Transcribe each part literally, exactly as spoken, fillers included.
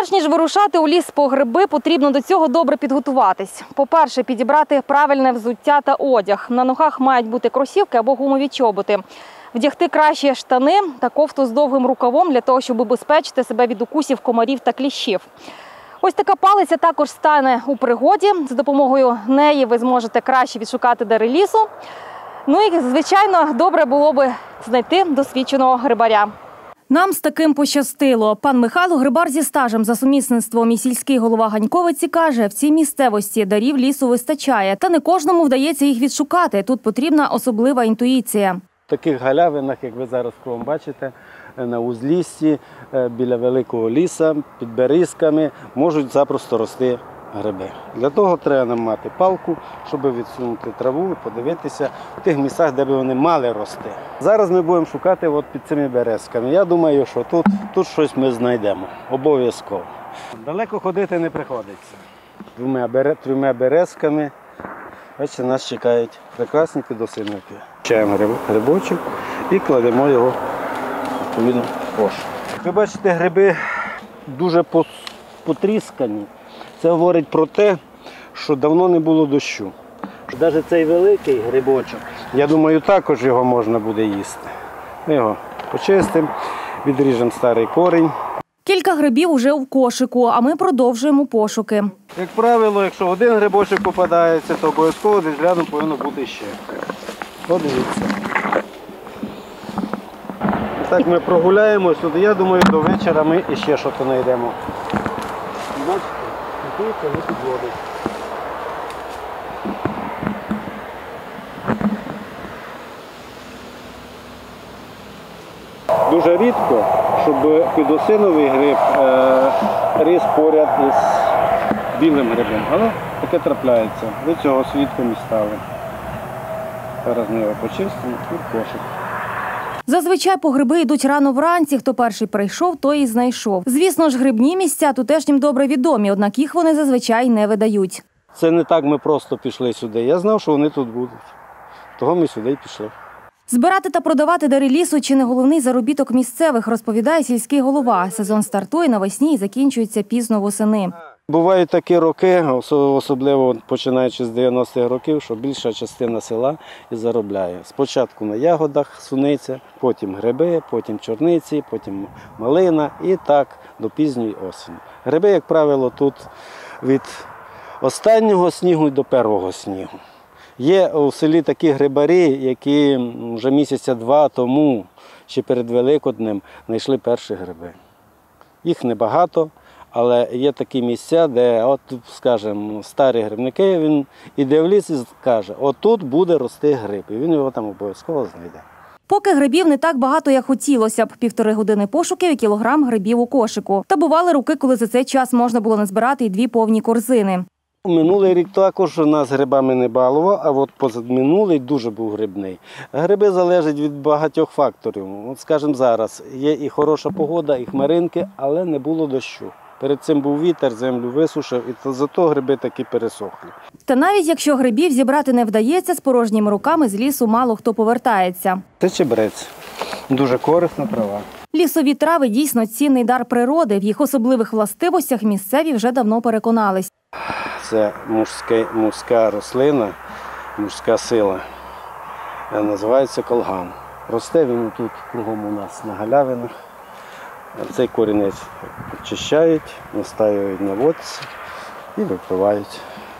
Перш ніж вирушати у ліс по гриби, потрібно до цього добре підготуватись. По-перше, підібрати правильне взуття та одяг. На ногах мають бути кросівки або гумові чоботи. Вдягти краще штани та кофту з довгим рукавом для того, щоб убезпечити себе від укусів комарів та кліщів. Ось така палиця також стане у пригоді. За допомогою неї ви зможете краще відшукати дари лісу. Ну і, звичайно, добре було би знайти досвідченого грибаря. Нам з таким пощастило. Пан Михайло – грибар зі стажем за сумісництвом і сільський голова Ганьковиці каже, в цій місцевості дарів лісу вистачає. Та не кожному вдається їх відшукати. Тут потрібна особлива інтуїція. В таких галявинах, як ви зараз кругом бачите, на узліссі, біля великого ліса, під берізками можуть запросто рости гриби. Для того треба нам мати палку, щоб відсунути траву і подивитися в тих місцях, де б вони мали рости. Зараз ми будемо шукати от під цими березками. Я думаю, що тут, тут щось ми знайдемо. Обов'язково. Далеко ходити не приходиться. Трьома, бере, трьома березками бачите, нас чекають прекрасні підосиновики. Чаємо грибочок і кладемо його відповідно в кошик. Ви бачите, гриби дуже потріскані. Це говорить про те, що давно не було дощу. Навіть цей великий грибочок, я думаю, також його можна буде їсти. Ми його почистимо, відріжемо старий корінь. Кілька грибів уже у кошику, а ми продовжуємо пошуки. Як правило, якщо один грибочок попадається, то обов'язково десь рядом повинно бути ще. Подивіться. Так ми прогуляємось туди. Я думаю, до вечора ми іще щось знайдемо. Бачите, це не підводить. Дуже рідко, щоб підосиновий гриб е, ріс поряд із білим грибом. Але таке трапляється. До цього свідком і стали. Зараз ми його почистимо і в кошик. Зазвичай по гриби йдуть рано вранці. Хто перший прийшов, той і знайшов. Звісно ж, грибні місця тутешнім добре відомі, однак їх вони зазвичай не видають. Це не так ми просто пішли сюди. Я знав, що вони тут будуть. Того ми сюди й пішли. Збирати та продавати дари лісу – чи не головний заробіток місцевих, розповідає сільський голова. Сезон стартує навесні і закінчується пізно восени. Бувають такі роки, особливо починаючи з дев'яностих років, що більша частина села і заробляє. Спочатку на ягодах суниця, потім гриби, потім чорниці, потім малина і так до пізньої осені. Гриби, як правило, тут від останнього снігу до першого снігу. Є у селі такі грибарі, які вже місяця-два тому, ще перед Великоднем, знайшли перші гриби. Їх небагато. Але є такі місця, де, от, скажімо, старі грибники, він іде в ліс і каже, отут буде рости гриб, і він його там обов'язково знайде. Поки грибів не так багато, як хотілося б. Півтори години пошуків і кілограм грибів у кошику. Та бували роки, коли за цей час можна було назбирати і дві повні корзини. Минулий рік також нас грибами не балував, а от позаминулий дуже був грибний. Гриби залежать від багатьох факторів. От, скажімо, зараз є і хороша погода, і хмаринки, але не було дощу. Перед цим був вітер, землю висушив, і зато гриби таки пересохли. Та навіть якщо грибів зібрати не вдається, з порожніми руками з лісу мало хто повертається. Це чебрець. Дуже корисна трава. Лісові трави дійсно цінний дар природи. В їх особливих властивостях місцеві вже давно переконались. Це мужська, мужська рослина, мужська сила. Називається колган. Росте він тут кругом у нас на галявинах. Цей корінець очищають, настаюють на водці і випивають.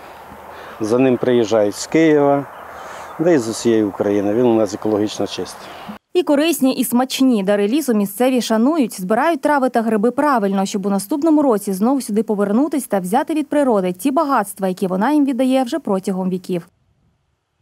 За ним приїжджають з Києва, де і з усієї України. Він у нас екологічно чистий. І корисні, і смачні дари лісу місцеві шанують, збирають трави та гриби правильно, щоб у наступному році знову сюди повернутись та взяти від природи ті багатства, які вона їм віддає вже протягом віків.